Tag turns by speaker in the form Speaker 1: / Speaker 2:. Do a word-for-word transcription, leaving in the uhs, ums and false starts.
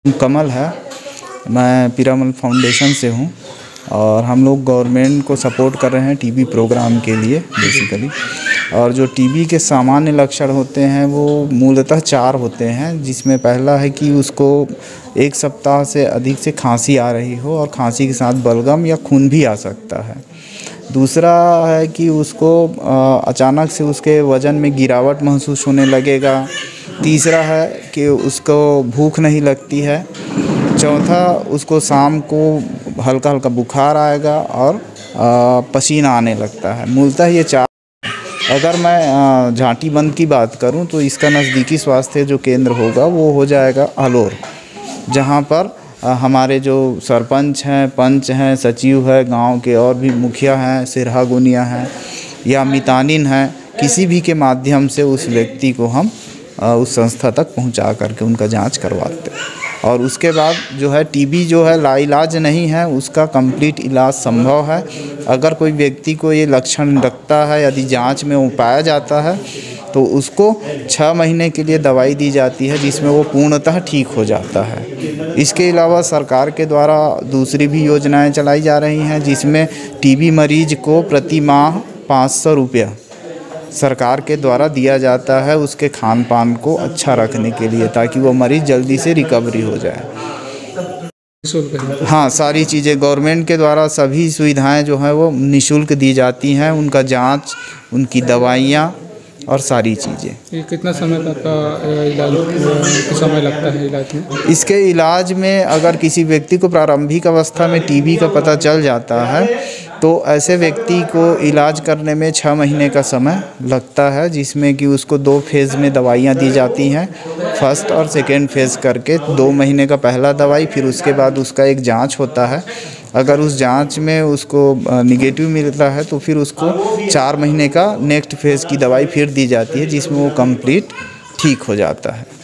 Speaker 1: कमल है, मैं पीरामल फाउंडेशन से हूँ और हम लोग गवर्नमेंट को सपोर्ट कर रहे हैं टीबी प्रोग्राम के लिए बेसिकली। और जो टीबी के सामान्य लक्षण होते हैं वो मूलतः चार होते हैं, जिसमें पहला है कि उसको एक सप्ताह से अधिक से खांसी आ रही हो और खांसी के साथ बलगम या खून भी आ सकता है। दूसरा है कि उसको अचानक से उसके वज़न में गिरावट महसूस होने लगेगा। तीसरा है कि उसको भूख नहीं लगती है। चौथा, उसको शाम को हल्का हल्का बुखार आएगा और पसीना आने लगता है। मूलतः ये चार। अगर मैं झांटी बंद की बात करूं तो इसका नज़दीकी स्वास्थ्य जो केंद्र होगा वो हो जाएगा अलोर, जहां पर हमारे जो सरपंच हैं, पंच हैं, सचिव है, गांव के और भी मुखिया हैं, सिरहा गुनिया हैं या मितानिन हैं, किसी भी के माध्यम से उस व्यक्ति को हम उस संस्था तक पहुंचा करके उनका जांच करवाते हैं। और उसके बाद जो है टीबी जो है लाइलाज नहीं है, उसका कंप्लीट इलाज संभव है। अगर कोई व्यक्ति को ये लक्षण लगता है, यदि जांच में वो पाया जाता है तो उसको छः महीने के लिए दवाई दी जाती है, जिसमें वो पूर्णतः ठीक हो जाता है। इसके अलावा सरकार के द्वारा दूसरी भी योजनाएं चलाई जा रही हैं, जिसमें टीबी मरीज को प्रति माह पाँच सौ रुपया सरकार के द्वारा दिया जाता है उसके खान पान को अच्छा रखने के लिए, ताकि वो मरीज़ जल्दी से रिकवरी हो जाए। हाँ, सारी चीज़ें गवर्नमेंट के द्वारा सभी सुविधाएं जो हैं वो निःशुल्क दी जाती हैं। उनका जांच, उनकी दवाइयाँ और सारी चीज़ें।
Speaker 2: ये कितना समय तक का इलाज समय लगता है इलाज में?
Speaker 1: इसके इलाज में अगर किसी व्यक्ति को प्रारंभिक अवस्था में टीबी का पता चल जाता है तो ऐसे व्यक्ति को इलाज करने में छः महीने का समय लगता है, जिसमें कि उसको दो फेज़ में दवाइयाँ दी जाती हैं। फर्स्ट और सेकेंड फेज़ करके दो महीने का पहला दवाई, फिर उसके बाद उसका एक जांच होता है। अगर उस जांच में उसको निगेटिव मिलता है तो फिर उसको चार महीने का नेक्स्ट फेज़ की दवाई फिर दी जाती है, जिसमें वो कंप्लीट ठीक हो जाता है।